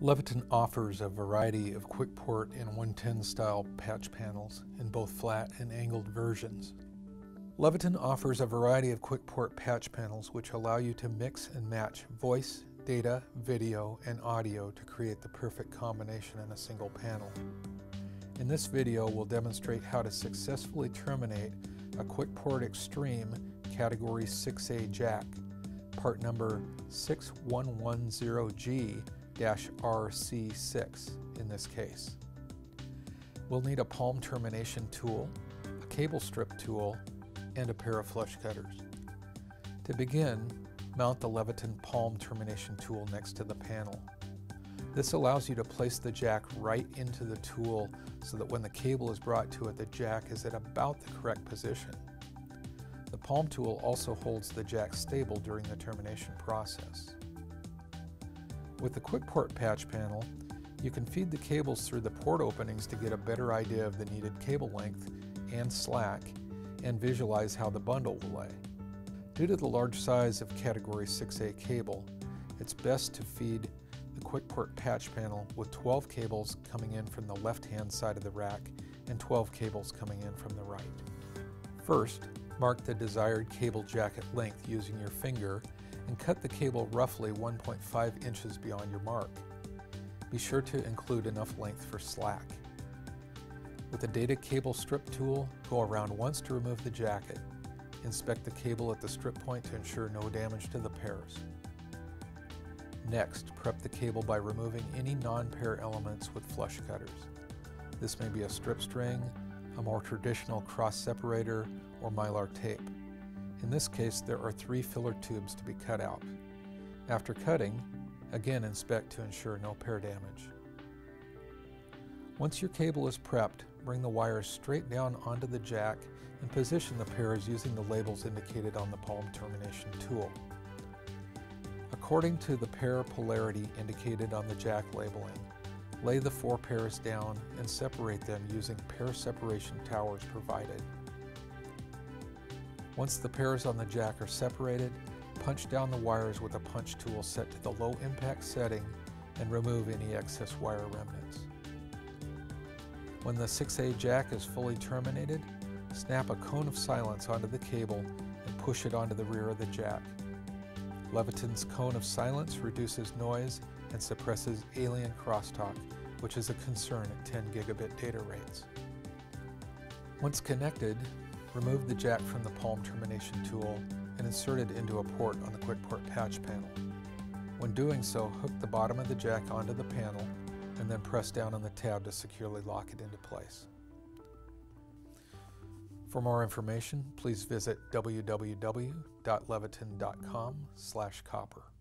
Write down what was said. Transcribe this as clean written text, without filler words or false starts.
Leviton offers a variety of QuickPort and 110 style patch panels in both flat and angled versions. Leviton offers a variety of QuickPort patch panels which allow you to mix and match voice, data, video, and audio to create the perfect combination in a single panel. In this video, we'll demonstrate how to successfully terminate a QuickPort Extreme Category 6A jack, part number 6110G-RC6 in this case. We'll need a palm termination tool, a cable strip tool, and a pair of flush cutters. To begin, mount the Leviton palm termination tool next to the panel. This allows you to place the jack right into the tool so that when the cable is brought to it, the jack is at about the correct position. The palm tool also holds the jack stable during the termination process. With the QuickPort patch panel, you can feed the cables through the port openings to get a better idea of the needed cable length and slack and visualize how the bundle will lay. Due to the large size of Category 6A cable, it's best to feed the QuickPort patch panel with 12 cables coming in from the left-hand side of the rack and 12 cables coming in from the right. First, mark the desired cable jacket length using your finger and cut the cable roughly 1.5 inches beyond your mark. Be sure to include enough length for slack. With the data cable strip tool, go around once to remove the jacket. Inspect the cable at the strip point to ensure no damage to the pairs. Next, prep the cable by removing any non-pair elements with flush cutters. This may be a strip string, a more traditional cross separator, or mylar tape. In this case, there are 3 filler tubes to be cut out. After cutting, again inspect to ensure no pair damage. Once your cable is prepped, bring the wires straight down onto the jack and position the pairs using the labels indicated on the palm termination tool. According to the pair polarity indicated on the jack labeling, lay the 4 pairs down and separate them using pair separation towers provided. Once the pairs on the jack are separated, punch down the wires with a punch tool set to the low impact setting and remove any excess wire remnants. When the 6A jack is fully terminated, snap a cone of silence onto the cable and push it onto the rear of the jack. Leviton's cone of silence reduces noise and suppresses alien crosstalk, which is a concern at 10 gigabit data rates. Once connected, remove the jack from the palm termination tool and insert it into a port on the QuickPort patch panel. When doing so, hook the bottom of the jack onto the panel and then press down on the tab to securely lock it into place. For more information, please visit www.leviton.com/copper.